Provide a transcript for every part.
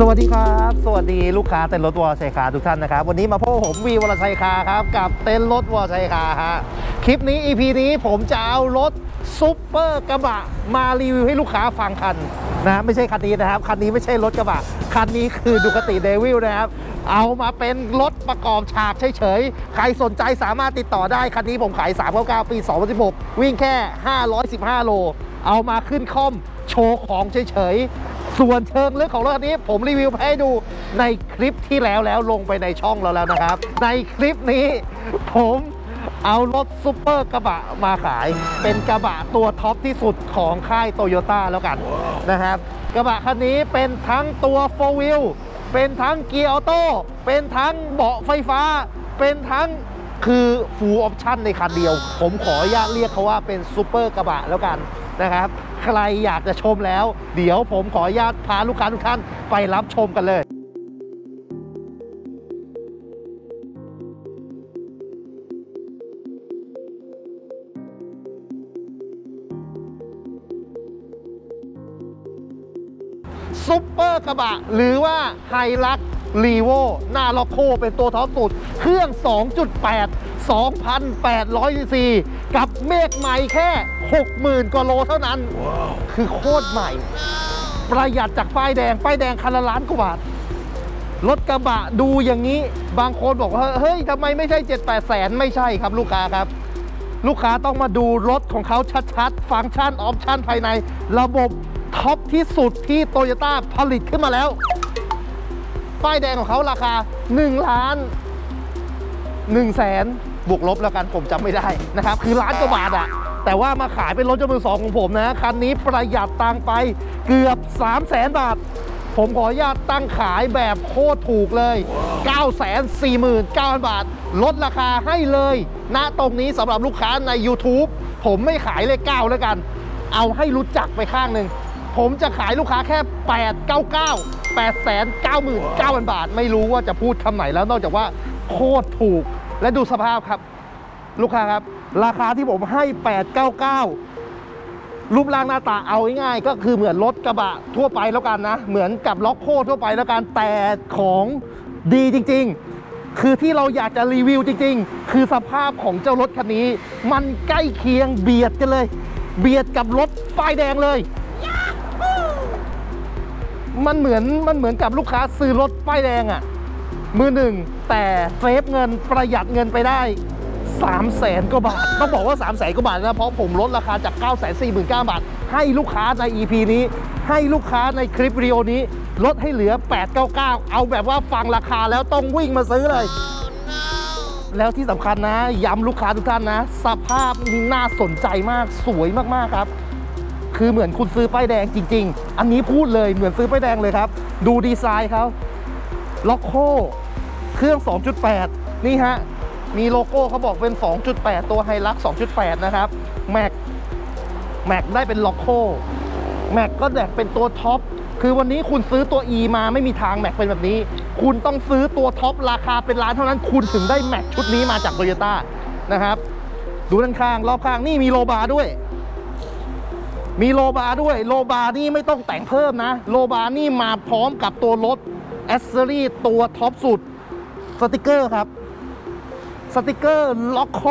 สวัสดีครับสวัสดีลูกค้าเต็นท์รถวอชัยคาทุกท่านนะครับวันนี้มาพบผมวีวรชัยคาครับกับเต็นท์รถวอชัยคาฮะคลิปนี้ EP นี้ผมจะเอารถซุปเปอร์กระบะมารีวิวให้ลูกค้าฟังคันนะไม่ใช่คันนี้นะครับคันนี้ไม่ใช่รถกระบะคันนี้คือดูคาติเดวิลนะครับเอามาเป็นรถประกอบฉากเฉยๆใครสนใจสามารถติดต่อได้คันนี้ผมขาย399ปี2016วิ่งแค่515โลเอามาขึ้นคอมโชว์ของเฉยๆส่วนเชิงลึกของรถคันนี้ผมรีวิวให้ดูในคลิปที่แล้วลงไปในช่องเราแล้วนะครับในคลิปนี้ผมเอารถซุปเปอร์กระบะมาขายเป็นกระบะตัวท็อปที่สุดของค่ายโตโยต้าแล้วกันนะครับกระบะคันนี้เป็นทั้งตัว4 wheel เป็นทั้งเกียร์ออโต้เป็นทั้งเบาะไฟฟ้าเป็นทั้งคือฟูลออปชั่นในคันเดียวผมขออนุญาตเรียกเขาว่าเป็นซุปเปอร์กระบะแล้วกันนะครับใครอยากจะชมแล้วเดี๋ยวผมขออนุญาตพาลูกค้าทุกท่านไปรับชมกันเลยซุปเปอร์กระบะหรือว่าไฮลักซ์รีโวหน้าล็อกโคเป็นตัวท็อปสุดเครื่อง 2.8 2,800 ซีซีกับเมฆใหม่แค่ 60,000 กว่าโลเท่านั้น คือโคตรใหม่ประหยัดจากป้ายแดงคันละล้านกว่าบาทรถกระบะดูอย่างนี้บางคนบอกว่าเฮ้ยทำไมไม่ใช่ 7-8 แสนไม่ใช่ครับลูกค้าครับลูกค้าต้องมาดูรถของเขาชัดๆฟังก์ชันออปชั่นภายในระบบท็อปที่สุดที่โตโยต้าผลิตขึ้นมาแล้วป้ายแดงของเขาราคา1,100,000บวกลบแล้วกันผมจำไม่ได้นะครับคือล้านกว่าบาทอะแต่ว่ามาขายเป็นรถยนต์มือสองของผมนะคันนี้ประหยัดตังค์ไปเกือบ300,000 บาทผมขออนุญาตตั้งขายแบบโคตรถูกเลย 949,000 บาทลดราคาให้เลยณตรงนี้สำหรับลูกค้าใน YouTube ผมไม่ขายเลข9แล้วกันเอาให้รู้จักไปข้างหนึ่งผมจะขายลูกค้าแค่899,000 บาทไม่รู้ว่าจะพูดคำไหนแล้วนอกจากว่าโคตรถูกและดูสภาพครับลูกค้าครับราคาที่ผมให้899รูปร่างหน้าตาเอาง่ายๆก็คือเหมือนรถกระบะทั่วไปแล้วกันนะเหมือนกับล็อกโคทั่วไปแล้วกันแต่ของดีจริงๆคือที่เราอยากจะรีวิวจริงๆคือสภาพของเจ้ารถคันนี้มันใกล้เคียงเบียดกันเลยเบียดกับรถป้ายแดงเลยมันเหมือนกับลูกค้าซื้อรถป้ายแดงอ่ะมือหนึ่งแต่เซฟเงินประหยัดเงินไปได้300,000 กว่าบาทต้องบอกว่า300,000 กว่าบาทนะเพราะผมลดราคาจาก949,000 บาทให้ลูกค้าใน EP นี้ให้ลูกค้าในคลิปวิดีโอนี้ลดให้เหลือ899เอาแบบว่าฟังราคาแล้วต้องวิ่งมาซื้อเลยแล้วที่สำคัญนะย้ำลูกค้าทุกท่านนะสภาพนี่น่าสนใจมากสวยมากๆครับคือเหมือนคุณซื้อป้ายแดงจริงๆอันนี้พูดเลยเหมือนซื้อป้ายแดงเลยครับดูดีไซน์เขาล็อกโคเครื่อง 2.8 นี่ฮะมีโลโก้เขาบอกเป็น 2.8 ตัวไฮลักซ์ 2.8 นะครับแม็กได้เป็นล็อกโคแม็กก็แดกเป็นตัวท็อปคือวันนี้คุณซื้อตัว E มาไม่มีทางแม็กเป็นแบบนี้คุณต้องซื้อตัวท็อปราคาเป็นล้านเท่านั้นคุณถึงได้แม็กชุดนี้มาจากโตโยต้านะครับดูด้านข้างรอบข้างนี่มีโลบาร์ด้วยมีโลบาร์ด้วยโลบาร์นี่ไม่ต้องแต่งเพิ่มนะโลบาร์นี่มาพร้อมกับตัวรถแอสเซอรี่ตัวท็อปสุดสติกเกอร์ครับสติกเกอร์ล็อกโค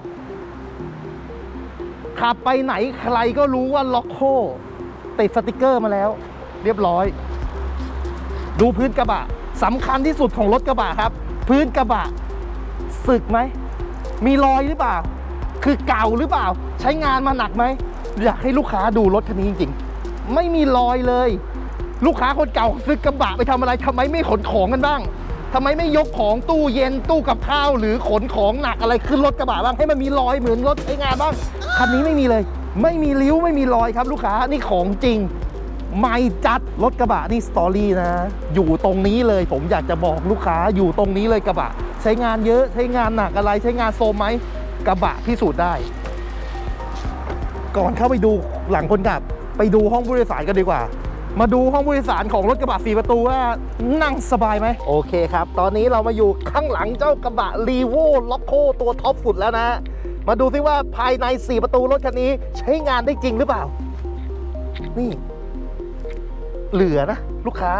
ขับไปไหนใครก็รู้ว่าล็อกโคติดสติกเกอร์มาแล้วเรียบร้อยดูพื้นกระบะสำคัญที่สุดของรถกระบะครับพื้นกระบะสึกไหมมีรอยหรือเปล่าคือเก่าหรือเปล่าใช้งานมาหนักไหมอยากให้ลูกค้าดูรถคันนี้จริงๆไม่มีรอยเลยลูกค้าคนเก่าซื้อกระบะไปทำอะไรทำไมไม่ขนของกันบ้างทำไมไม่ยกของตู้เย็นตู้กับข้าวหรือขนของหนักอะไรขึ้นรถกระบะบ้างให้มันมีรอยเหมือนรถใช้งานบ้างคันนี้ไม่มีเลยไม่มีริ้วไม่มีรอยครับลูกค้านี่ของจริงไม่จัดรถกระบะนี่สตอรี่นะอยู่ตรงนี้เลยผมอยากจะบอกลูกค้าอยู่ตรงนี้เลยกระบะใช้งานเยอะใช้งานหนักอะไรใช้งานโซมไหมกระบะพิสูจน์ได้ก่อนเข้าไปดูหลังคนขับไปดูห้องผู้โดยสารกันดีกว่ามาดูห้องผู้โดยสารของรถกระบะ4 ประตูว่านั่งสบายไหมโอเคครับตอนนี้เรามาอยู่ข้างหลังเจ้ากระบะรีโวล็อกโคตัวท็อปสุดแล้วนะมาดูซิว่าภายใน4 ประตูรถคันนี้ใช้งานได้จริงหรือเปล่านี่เหลือนะลูกค้า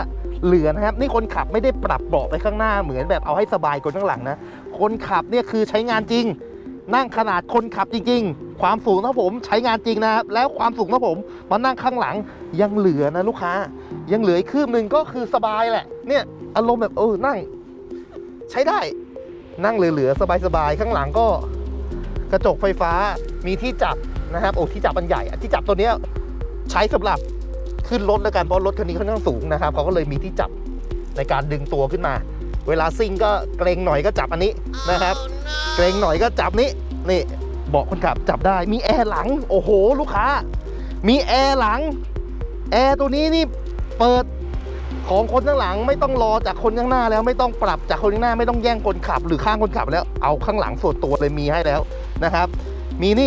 เหลือนะครับนี่คนขับไม่ได้ปรับเบาะไปข้างหน้าเหมือนแบบเอาให้สบายคนข้างหลังนะคนขับเนี่ยคือใช้งานจริงนั่งขนาดคนขับจริงๆความสูงนะผมใช้งานจริงนะครับแล้วความสูงนะผมมานั่งข้างหลังยังเหลือนะลูกค้ายังเหลืออีกคืบหนึ่งก็คือสบายแหละเนี่ยอารมณ์แบบนั่งใช้ได้นั่งเหลือๆสบายๆข้างหลังก็กระจกไฟฟ้ามีที่จับนะครับที่จับอันใหญ่ที่จับตัวเนี้ยใช้สำหรับขึ้นรถแล้วกันเพราะรถคันนี้ค่อนข้างสูงนะครับเขาก็เลยมีที่จับในการดึงตัวขึ้นมาเวลาซิ่งก็เกรงหน่อยก็จับอันนี้นะครับเกรงหน่อยก็จับนี้นี่เบาะคนขับจับได้มีแอร์หลังโอ้โหลูกค้ามีแอร์หลังแอร์ตัวนี้นี่เปิดของคนข้างหลังไม่ต้องรอจากคนข้างหน้าแล้วไม่ต้องปรับจากคนข้างหน้าไม่ต้องแย่งคนขับหรือข้างคนขับแล้วเอาข้างหลังส่วนตัวเลยมีให้แล้วนะครับมีนี่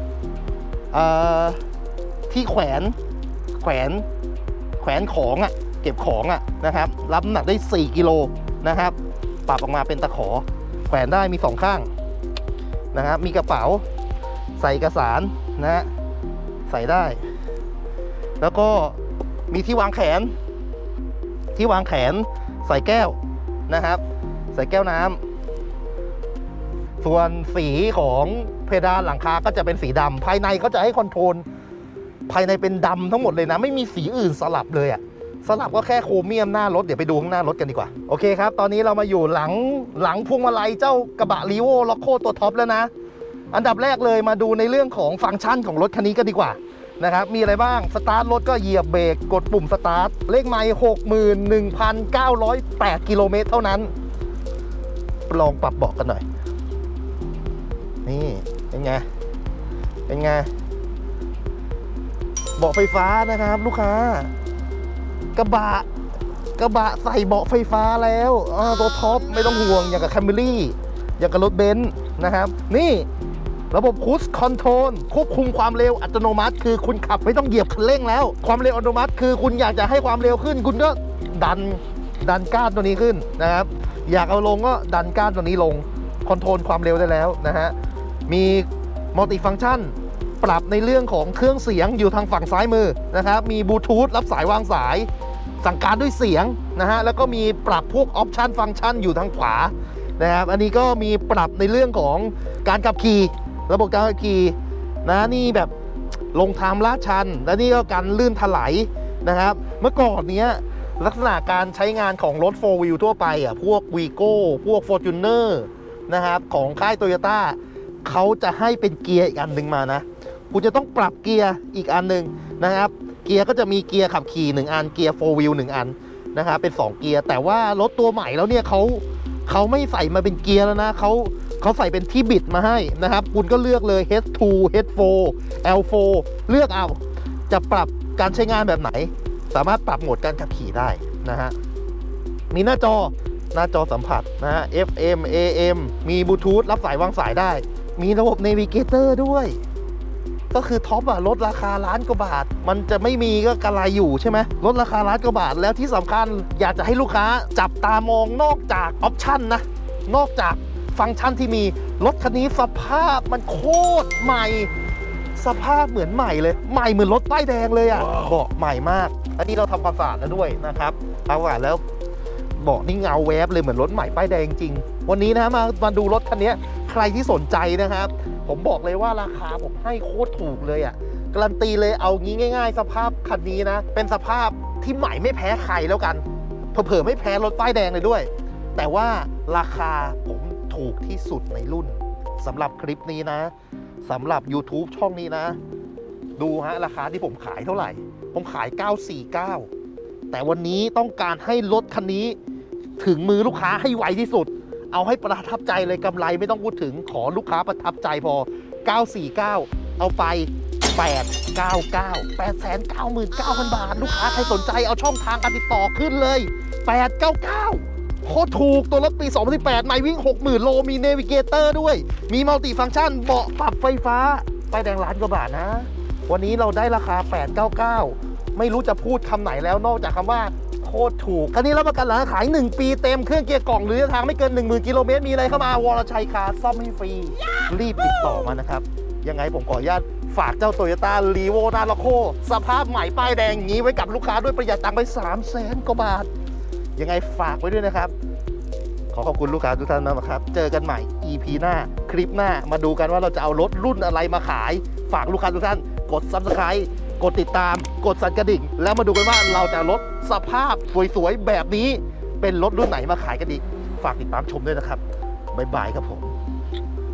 ที่แขวนของเก็บของนะครับรับน้ำหนักได้4 กิโลนะครับปรับออกมาเป็นตะขอแขวนได้มี2ข้างนะครับมีกระเป๋าใส่เอกสารนะใส่ได้แล้วก็มีที่วางแขนใส่แก้วนะครับใส่แก้วน้ำส่วนสีของเพดานหลังคาก็จะเป็นสีดำภายในเขาจะให้คอนโทรลภายในเป็นดำทั้งหมดเลยนะไม่มีสีอื่นสลับเลยสลับก็แค่โครเมียมหน้ารถเดี๋ยวไปดูข้างหน้ารถกันดีกว่าโอเคครับตอนนี้เรามาอยู่หลังพวงมาลัยเจ้ากระบะลีโวล็อกโคตัวท็อปแล้วนะอันดับแรกเลยมาดูในเรื่องของฟังก์ชันของรถคันนี้กันดีกว่านะครับมีอะไรบ้างสตาร์ทรถก็เหยียบเบรกกดปุ่มสตาร์ทเลขไมล์ 61,908 กิโลเมตรเท่านั้นลองปรับเบาะกันหน่อยนี่เป็นไงเบาะไฟฟ้านะครับลูกค้ากระบะใส่เบาะไฟฟ้าแล้วตัวท็อปไม่ต้องห่วงอย่างกับแคมรี่อย่างกับรถเบนซ์นะครับนี่ระบบครูซคอนโทรลควบคุมความเร็วอัตโนมัติคือคุณขับไม่ต้องเหยียบคันเร่งแล้วความเร็วอัตโนมัติคือคุณอยากจะให้ความเร็วขึ้นคุณก็ดันก้านตัวนี้ขึ้นนะครับอยากเอาลงก็ดันก้านตัวนี้ลงคอนโทรลความเร็วได้แล้วนะฮะมีมัลติฟังก์ชันปรับในเรื่องของเครื่องเสียงอยู่ทางฝั่งซ้ายมือนะครับมีบลูทูธรับสายวางสายสั่งการด้วยเสียงนะฮะแล้วก็มีปรับพวกออปชันฟังก์ชันอยู่ทางขวานะครับอันนี้ก็มีปรับในเรื่องของการขับขี่ระบบการขับขี่นะนี่แบบลงทางลาดชันและนี่ก็การลื่นถลายนะครับเมื่อก่อนเนี้ยลักษณะการใช้งานของรถ 4Wheel ทั่วไปพวก Vigo พวก Fortuner นะครับของค่าย Toyota เขาจะให้เป็นเกียร์อีกอันหนึ่งมานะคุณจะต้องปรับเกียร์อีกอันหนึ่งนะครับเกียร์ก็จะมีเกียร์ขับขี่1อันเกียร์ 4Wheel 1อันนะครับเป็น2เกียร์แต่ว่ารถตัวใหม่แล้วเนี่ยเขาไม่ใส่มาเป็นเกียร์แล้วนะเขาใส่เป็นที่บิดมาให้นะครับคุณก็เลือกเลย H2 H4 L4 เลือกเอาจะปรับการใช้งานแบบไหนสามารถปรับโหมดการขับขี่ได้นะฮะมีหน้าจอสัมผัสนะฮะ FM AM มีบลูทูธรับสายวางสายได้มีระบบ Navigator ด้วยก็คือท็อปลดราคาล้านกว่าบาทมันจะไม่มีก็กระไรอยู่ใช่ไหมลดราคาล้านกว่าบาทแล้วที่สำคัญอยากจะให้ลูกค้าจับตามองนอกจากออปชั่นนะนอกจากฟังก์ชันที่มีรถคันนี้สภาพมันโคตรใหม่สภาพเหมือนใหม่เลยใหม่เหมือนรถป้ายแดงเลยเบาะใหม่มากอันนี้เราทำความสะอาดแล้วด้วยนะครับทำความสะอาดแล้วเบาะนี่เงาแวบเลยเหมือนรถใหม่ป้ายแดงจริงวันนี้นะมาดูรถคันนี้ใครที่สนใจนะครับผมบอกเลยว่าราคาผมให้โคตรถูกเลยการันตีเลยเอางี้ง่ายๆสภาพคันนี้นะเป็นสภาพที่ใหม่ไม่แพ้ใครแล้วกันเผลอๆไม่แพ้รถป้ายแดงเลยด้วยแต่ว่าราคาผมถูกที่สุดในรุ่นสำหรับคลิปนี้นะสำหรับ YouTube ช่องนี้นะดูฮะราคาที่ผมขายเท่าไหร่ผมขาย949แต่วันนี้ต้องการให้รถคันนี้ถึงมือลูกค้าให้ไวที่สุดเอาให้ประทับใจเลยกำไรไม่ต้องพูดถึงขอลูกค้าประทับใจพอ949เอาไป899 899,000 บาทลูกค้าใครสนใจเอาช่องทางการติดต่อขึ้นเลย899โคตรถูกตัวรถปี2018ไม่วิ่ง 60,000 โลมีเนวิเกเตอร์ด้วยมีมัลติฟังก์ชันเบาะปรับไฟฟ้าป้ายแดงล้านกว่าบาทนะวันนี้เราได้ราคา899ไม่รู้จะพูดคำไหนแล้วนอกจากคำว่าโคตรถูกคันนี้รับประกันหลังขาย1ปีเต็มเครื่องเกียร์กล่องหรือทางไม่เกิน 10,000 กิโลเมตรมีอะไรเข้ามาวรชัยคาร์ซ่อมให้ฟรีรีบติดต่อมานะครับยังไงผมขออนุญาตฝากเจ้า Toyota Levo นาโลโคสภาพใหม่ป้ายแดงอย่างนี้ไว้กับลูกค้าด้วยประหยัดตังค์ไป300,000 กว่าบาทยังไงฝากไว้ด้วยนะครับขอขอบคุณลูกค้าทุกท่านมากครับเจอกันใหม่ EP หน้าคลิปหน้ามาดูกันว่าเราจะเอารถรุ่นอะไรมาขายฝากลูกค้าทุกท่านกด Subscribe กดติดตามกดสั่นกระดิ่งแล้วมาดูกันว่าเราจะรถสภาพสวยๆแบบนี้เป็นรถรุ่นไหนมาขายกันอีกฝากติดตามชมด้วยนะครับบ๊ายบายครับผม